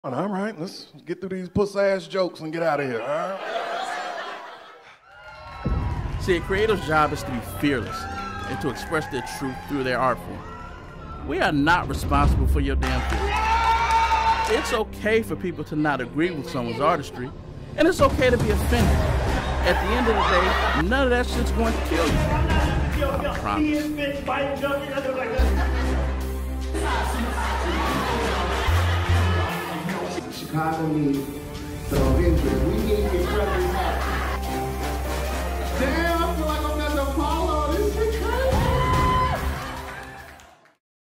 All right, let's get through these puss-ass jokes and get out of here, all right? See, a creator's job is to be fearless and to express their truth through their art form. We are not responsible for your damn feelings. It's okay for people to not agree with someone's artistry, and it's okay to be offended. At the end of the day, none of that shit's going to kill you. I promise. Chicago needs some Avengers. We need your brothers. Damn!